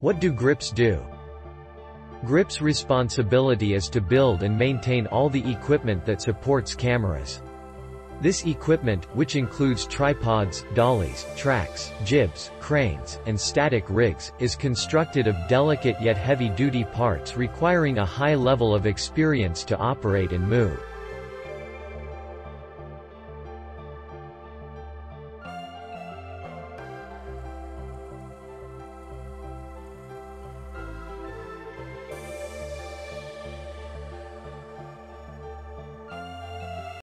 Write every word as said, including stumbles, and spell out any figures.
What do grips do? Grips' responsibility is to build and maintain all the equipment that supports cameras. This equipment, which includes tripods, dollies, tracks, jibs, cranes, and static rigs, is constructed of delicate yet heavy-duty parts requiring a high level of experience to operate and move.